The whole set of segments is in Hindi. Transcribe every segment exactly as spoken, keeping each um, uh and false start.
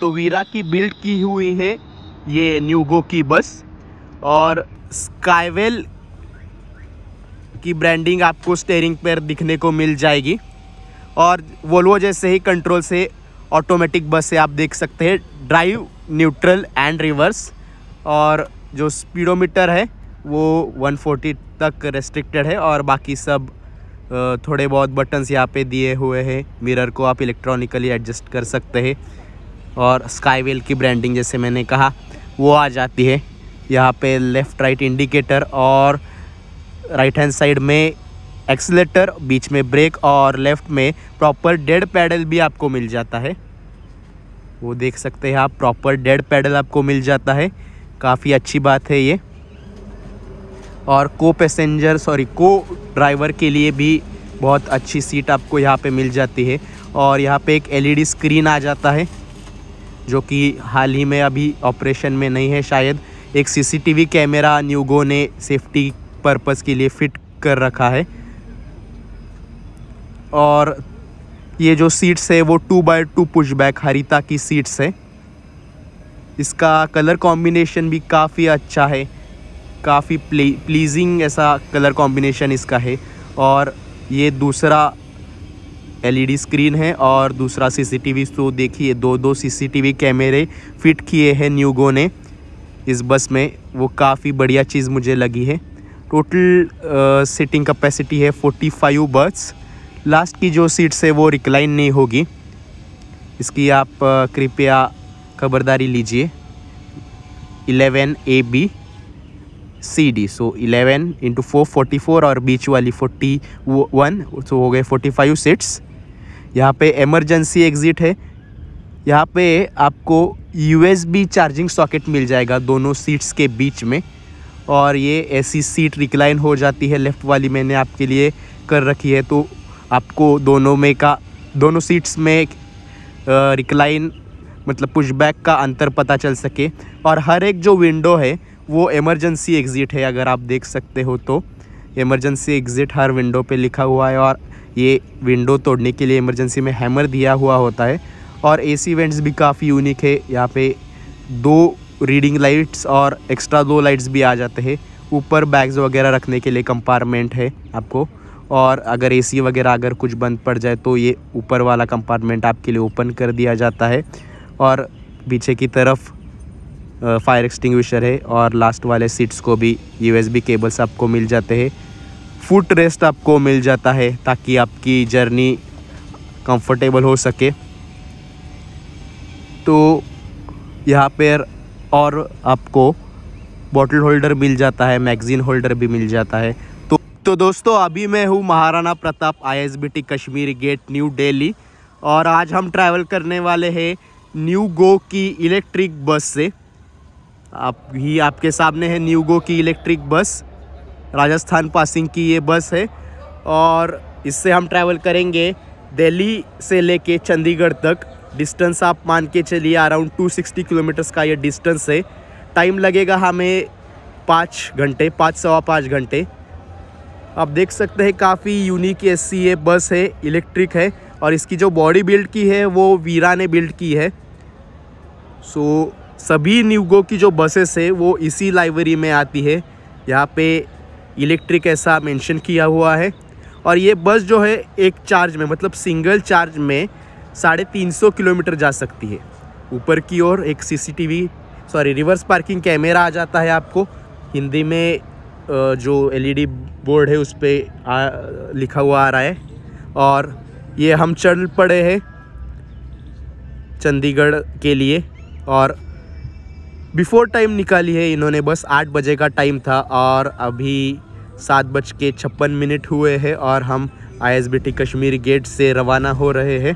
तो वीरा की बिल्ड की हुई है ये न्यूगो की बस, और स्काईवेल की ब्रांडिंग आपको स्टीयरिंग पर दिखने को मिल जाएगी। और वोल्वो जैसे ही कंट्रोल से ऑटोमेटिक बस से आप देख सकते हैं ड्राइव, न्यूट्रल एंड रिवर्स। और जो स्पीडोमीटर है वो एक सौ चालीस तक रेस्ट्रिक्टेड है, और बाकी सब थोड़े बहुत बटन्स यहाँ पे दिए हुए हैं। मिरर को आप इलेक्ट्रॉनिकली एडजस्ट कर सकते हैं, और स्काईवेल की ब्रांडिंग जैसे मैंने कहा वो आ जाती है। यहाँ पे लेफ़्ट राइट इंडिकेटर, और राइट हैंड साइड में एक्सीलेटर, बीच में ब्रेक, और लेफ़्ट में प्रॉपर डेड पैडल भी आपको मिल जाता है। वो देख सकते हैं आप, प्रॉपर डेड पैडल आपको मिल जाता है, काफ़ी अच्छी बात है ये। और को पैसेंजर सॉरी को ड्राइवर के लिए भी बहुत अच्छी सीट आपको यहाँ पे मिल जाती है। और यहाँ पे एक एलईडी स्क्रीन आ जाता है जो कि हाल ही में अभी ऑपरेशन में नहीं है शायद। एक सीसीटीवी कैमरा न्यूगो ने सेफ्टी पर्पज़ के लिए फिट कर रखा है। और ये जो सीट्स है वो two by two pushback Harita की सीट्स है। इसका कलर कॉम्बिनेशन भी काफ़ी अच्छा है, काफ़ी प्लीजिंग ऐसा कलर कॉम्बिनेशन इसका है। और ये दूसरा एलईडी स्क्रीन है और दूसरा सीसीटीवी। तो देखिए दो दो सीसीटीवी कैमरे फिट किए हैं न्यूगो ने इस बस में, वो काफ़ी बढ़िया चीज़ मुझे लगी है। टोटल सीटिंग कैपेसिटी है पैंतालीस बर्थ्स। लास्ट की जो सीट्स है वो रिक्लाइन नहीं होगी, इसकी आप uh, कृपया खबरदारी लीजिए। Eleven A B C D, so eleven into four forty four, और बीच वाली फोर्टी वन, सो हो गए फोर्टी फाइव सीट्स। यहाँ पे इमरजेंसी एग्ज़िट है। यहाँ पे आपको यूएसबी चार्जिंग सॉकेट मिल जाएगा दोनों सीट्स के बीच में। और ये ऐसी सीट रिक्लाइन हो जाती है, लेफ़्ट वाली मैंने आपके लिए कर रखी है, तो आपको दोनों में का दोनों सीट्स में रिक्लाइन मतलब पुशबैक का अंतर पता चल सके। और हर एक जो विंडो है वो इमरजेंसी एग्ज़िट है, अगर आप देख सकते हो तो इमरजेंसी एग्ज़िट हर विंडो पे लिखा हुआ है। और ये विंडो तोड़ने के लिए इमरजेंसी में हैमर दिया हुआ होता है। और एसी वेंट्स भी काफ़ी यूनिक है, यहाँ पे दो रीडिंग लाइट्स और एक्स्ट्रा दो लाइट्स भी आ जाते हैं। ऊपर बैग्स वगैरह रखने के लिए कंपार्टमेंट है आपको, और अगर एसी वगैरह अगर कुछ बंद पड़ जाए तो ये ऊपर वाला कंपार्टमेंट आपके लिए ओपन कर दिया जाता है। और पीछे की तरफ फायर एक्सटिंग्विशर है, और लास्ट वाले सीट्स को भी यूएसबी केबल्स आपको मिल जाते हैं। फुट रेस्ट आपको मिल जाता है ताकि आपकी जर्नी कंफर्टेबल हो सके। तो यहाँ पर और आपको बॉटल होल्डर मिल जाता है, मैगज़ीन होल्डर भी मिल जाता है। तो तो दोस्तों अभी मैं हूँ Maharana Pratap ISBT Kashmere gate new Delhi, और आज हम ट्रैवल करने वाले हैं न्यूगो की इलेक्ट्रिक बस से। आप ही आपके सामने है न्यूगो की इलेक्ट्रिक बस, राजस्थान पासिंग की ये बस है। और इससे हम ट्रैवल करेंगे दिल्ली से लेके चंडीगढ़ तक। डिस्टेंस आप मान के चलिए अराउंड टू सिक्सटी किलोमीटर्स का ये डिस्टेंस है। टाइम लगेगा हमें पाँच घंटे, पाँच सवा पाँच घंटे। आप देख सकते हैं काफ़ी यूनिक ऐसी ये बस है, इलेक्ट्रिक है, और इसकी जो बॉडी बिल्ड की है वो वीरा ने बिल्ड की है। सो सभी न्यूगो की जो बसेस है वो इसी लाइब्रेरी में आती है। यहाँ पे इलेक्ट्रिक ऐसा मेंशन किया हुआ है। और ये बस जो है एक चार्ज में मतलब सिंगल चार्ज में साढ़े तीन सौ किलोमीटर जा सकती है। ऊपर की ओर एक CCTV sorry reverse parking camera आ जाता है आपको। हिंदी में जो एलईडी बोर्ड है उस पर लिखा हुआ आ रहा है। और ये हम चल पड़े हैं चंडीगढ़ के लिए, और बिफोर टाइम निकाली है इन्होंने, बस आठ बजे का टाइम था और अभी सात बज के छप्पन मिनट हुए हैं और हम आईएसबीटी कश्मीर गेट से रवाना हो रहे हैं।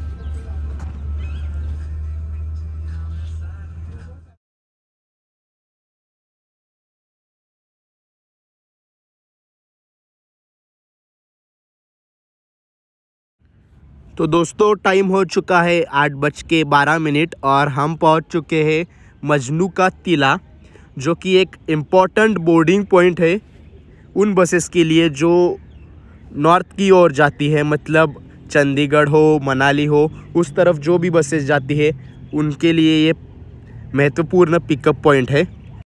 तो दोस्तों टाइम हो चुका है आठ बज के बारह मिनट और हम पहुंच चुके हैं मजनू का टीला, जो कि एक इम्पॉर्टेंट बोर्डिंग पॉइंट है उन बसेस के लिए जो नॉर्थ की ओर जाती है, मतलब चंडीगढ़ हो, मनाली हो, उस तरफ जो भी बसेस जाती है उनके लिए ये महत्वपूर्ण पिकअप पॉइंट है।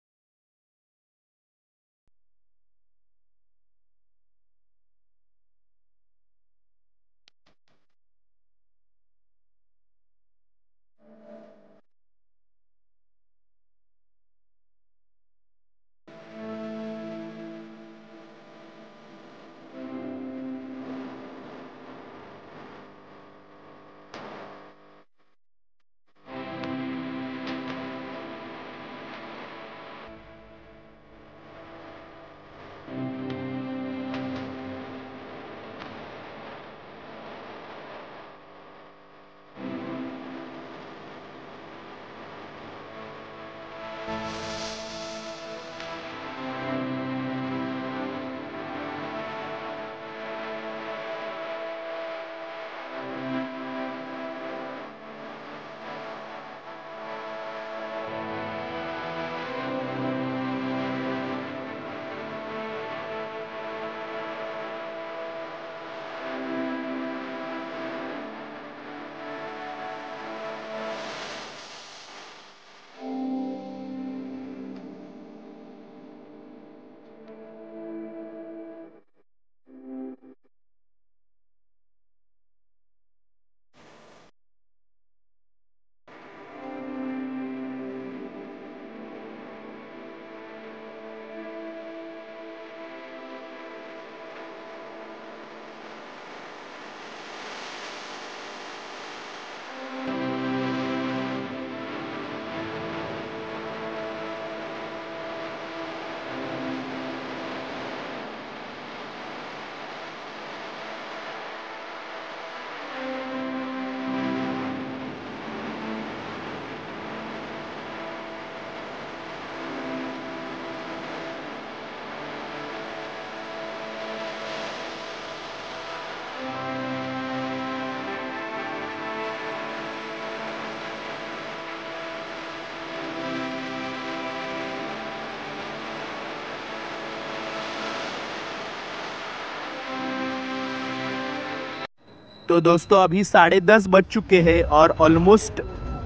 तो दोस्तों अभी साढ़े दस बज चुके हैं और ऑलमोस्ट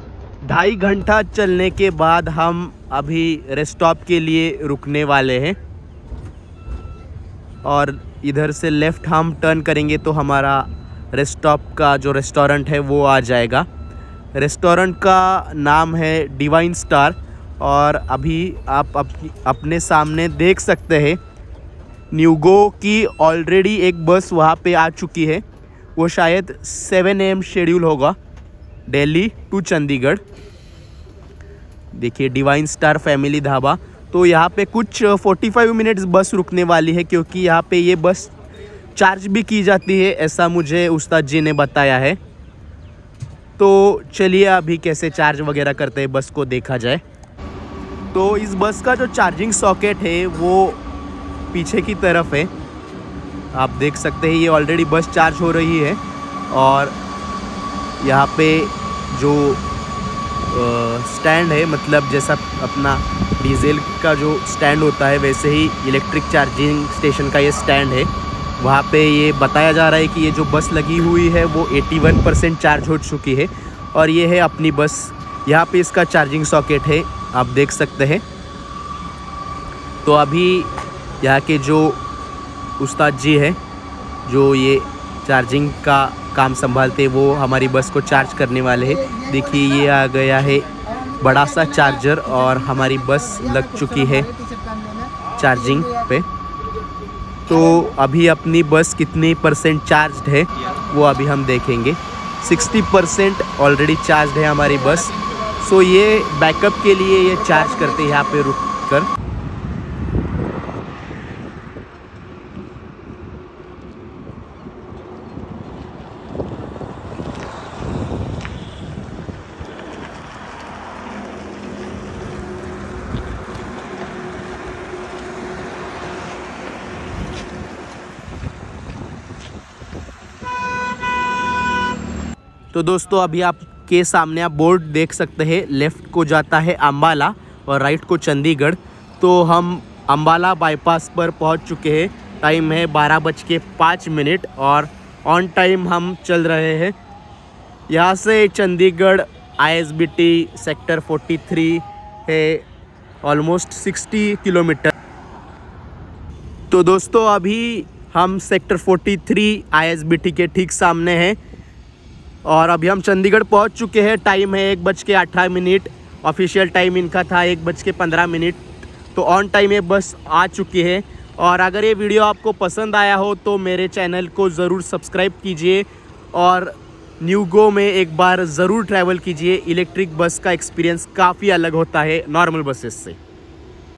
ढाई घंटा चलने के बाद हम अभी रेस्ट स्टॉप के लिए रुकने वाले हैं। और इधर से लेफ़्ट हम टर्न करेंगे तो हमारा रेस्ट स्टॉप का जो रेस्टोरेंट है वो आ जाएगा। रेस्टोरेंट का नाम है डिवाइन स्टार। और अभी आप अपनी अपने सामने देख सकते हैं न्यूगो की ऑलरेडी एक बस वहाँ पे आ चुकी है। वो शायद सेवन ए एम शेड्यूल होगा दिल्ली टू चंडीगढ़। देखिए डिवाइन स्टार फैमिली ढाबा। तो यहाँ पे कुछ पैंतालीस मिनट्स बस रुकने वाली है, क्योंकि यहाँ पे ये बस चार्ज भी की जाती है, ऐसा मुझे उस्ताद जी ने बताया है। तो चलिए अभी कैसे चार्ज वगैरह करते हैं बस को देखा जाए। तो इस बस का जो चार्जिंग सॉकेट है वो पीछे की तरफ है। आप देख सकते हैं ये ऑलरेडी बस चार्ज हो रही है। और यहाँ पे जो स्टैंड है, मतलब जैसा अपना डीजल का जो स्टैंड होता है वैसे ही इलेक्ट्रिक चार्जिंग स्टेशन का ये स्टैंड है। वहाँ पे ये बताया जा रहा है कि ये जो बस लगी हुई है वो इक्यासी परसेंट चार्ज हो चुकी है। और ये है अपनी बस। यहाँ पे इसका चार्जिंग सॉकेट है, आप देख सकते हैं। तो अभी यहाँ के जो उस्ताद जी हैं जो ये चार्जिंग का काम संभालते हैं वो हमारी बस को चार्ज करने वाले हैं। देखिए ये आ गया है बड़ा सा चार्जर और हमारी बस लग चुकी है चार्जिंग पे। तो अभी अपनी बस कितनी परसेंट चार्ज्ड है वो अभी हम देखेंगे। साठ परसेंट ऑलरेडी चार्ज्ड है हमारी बस। सो ये बैकअप के लिए ये चार्ज करते हैं यहाँ पे रुक कर। तो दोस्तों अभी आपके सामने आप बोर्ड देख सकते हैं। लेफ़्ट को जाता है अम्बाला और राइट को चंडीगढ़। तो हम अम्बाला बाईपास पर पहुंच चुके हैं। टाइम है बारह बज के पाँच मिनट और ऑन टाइम हम चल रहे हैं। यहाँ से Chandigarh I S B T sector तैंतालीस है, ऑलमोस्ट साठ किलोमीटर। तो दोस्तों अभी हम सेक्टर तैंतालीस आई एस बी टी के ठीक सामने हैं और अभी हम चंडीगढ़ पहुंच चुके हैं। टाइम है एक बज के अठारह मिनट, ऑफिशियल टाइम इनका था एक बज के पंद्रह मिनट। तो ऑन टाइम ये बस आ चुकी है। और अगर ये वीडियो आपको पसंद आया हो तो मेरे चैनल को ज़रूर सब्सक्राइब कीजिए और न्यू गो में एक बार ज़रूर ट्रैवल कीजिए। इलेक्ट्रिक बस का एक्सपीरियंस काफ़ी अलग होता है नॉर्मल बसेस से।